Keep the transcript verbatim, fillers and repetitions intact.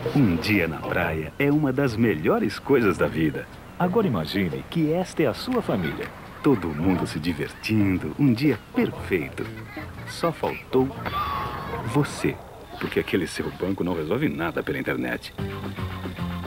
Um dia na praia é uma das melhores coisas da vida. Agora imagine que esta é a sua família. Todo mundo se divertindo, um dia perfeito. Só faltou você, porque aquele seu banco não resolve nada pela internet.